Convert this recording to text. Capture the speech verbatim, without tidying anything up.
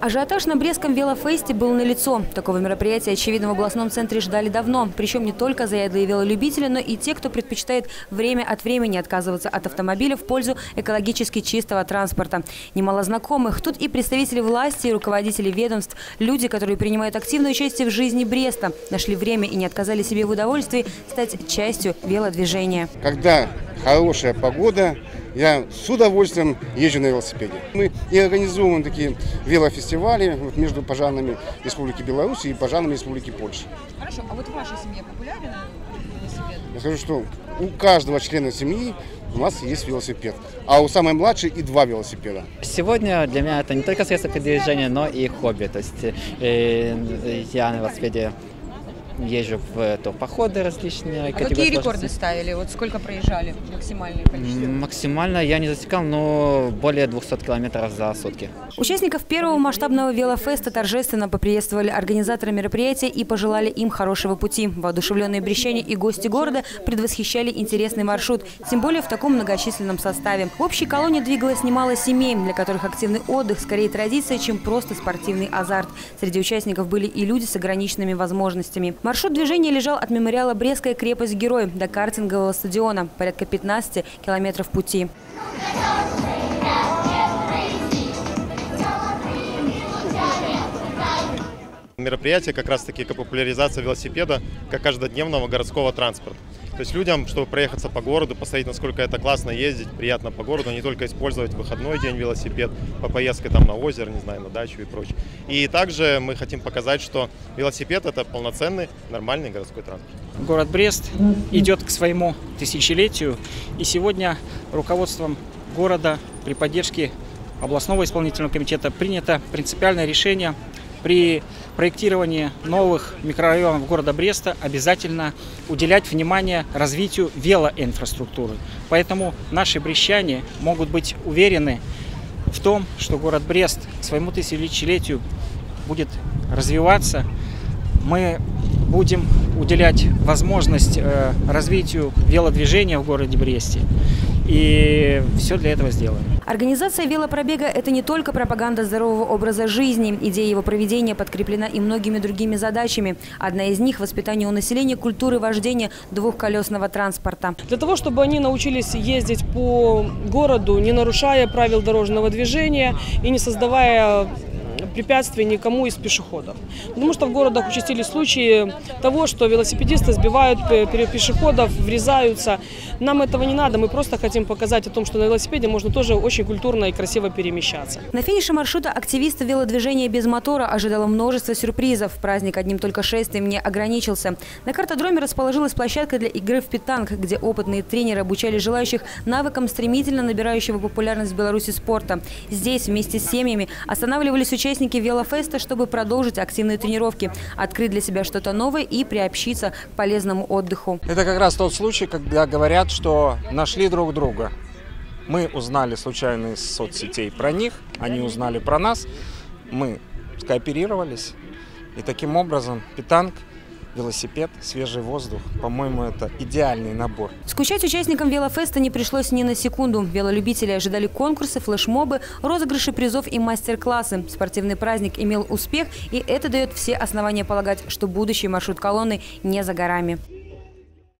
Ажиотаж на Брестском велофесте был налицо. Такого мероприятия, очевидно, в областном центре ждали давно. Причем не только заядлые велолюбители, но и те, кто предпочитает время от времени отказываться от автомобиля в пользу экологически чистого транспорта. Немало знакомых. Тут и представители власти, и руководители ведомств. Люди, которые принимают активное участие в жизни Бреста, нашли время и не отказали себе в удовольствии стать частью велодвижения. Когда хорошая погода, я с удовольствием езжу на велосипеде. Мы и организуем такие велофестивали между пожарными Республики Беларусь и пожарными Республики Польши. Хорошо, а вот в вашей семье популярен велосипед? Я скажу, что у каждого члена семьи у нас есть велосипед, а у самой младшей и два велосипеда. Сегодня для меня это не только средство передвижения, но и хобби. То есть э, я на велосипеде езжу в то, походы различные. А какие рекорды ставили? Вот сколько проезжали максимальное количество? Максимально я не засекал, но более двухсот километров за сутки. Участников первого масштабного велофеста торжественно поприветствовали организаторы мероприятия и пожелали им хорошего пути. Воодушевленные брестчане и гости города предвосхищали интересный маршрут, тем более в таком многочисленном составе. В общей колонне двигалось немало семей, для которых активный отдых скорее традиция, чем просто спортивный азарт. Среди участников были и люди с ограниченными возможностями. Маршрут движения лежал от мемориала «Брестская крепость-герой» до картингового стадиона. Порядка пятнадцати километров пути. Мероприятие как раз-таки как популяризация велосипеда как каждодневного городского транспорта. То есть людям, чтобы проехаться по городу, посмотреть, насколько это классно ездить, приятно по городу, а не только использовать в выходной день велосипед, по поездке там на озеро, не знаю, на дачу и прочее. И также мы хотим показать, что велосипед – это полноценный, нормальный городской транспорт. Город Брест идет к своему тысячелетию, и сегодня руководством города при поддержке областного исполнительного комитета принято принципиальное решение: при проектировании новых микрорайонов города Бреста обязательно уделять внимание развитию велоинфраструктуры. Поэтому наши брестчане могут быть уверены в том, что город Брест к своему тысячелетию будет развиваться. Мы будем уделять возможность э, развитию велодвижения в городе Бресте. И все для этого сделаем. Организация велопробега – это не только пропаганда здорового образа жизни. Идея его проведения подкреплена и многими другими задачами. Одна из них – воспитание у населения культуры вождения двухколесного транспорта. Для того, чтобы они научились ездить по городу, не нарушая правил дорожного движения и не создавая препятствий никому из пешеходов. Потому что в городах участились случаи того, что велосипедисты сбивают пешеходов, врезаются. Нам этого не надо, мы просто хотим показать о том, что на велосипеде можно тоже очень культурно и красиво перемещаться. На финише маршрута активисты велодвижения без мотора ожидало множество сюрпризов. Праздник одним только шествием не ограничился. На картодроме расположилась площадка для игры в питанг, где опытные тренеры обучали желающих навыкам стремительно набирающего популярность в Беларуси спорта. Здесь вместе с семьями останавливались участники Участники велофеста, чтобы продолжить активные тренировки, открыть для себя что-то новое и приобщиться к полезному отдыху. Это как раз тот случай, когда говорят, что нашли друг друга. Мы узнали случайно из соцсетей про них, они узнали про нас, мы скооперировались, и таким образом питанг, велосипед, свежий воздух. По-моему, это идеальный набор. Скучать участникам велофеста не пришлось ни на секунду. Велолюбители ожидали конкурсы, флешмобы, розыгрыши призов и мастер-классы. Спортивный праздник имел успех, и это дает все основания полагать, что будущий маршрут колонны не за горами.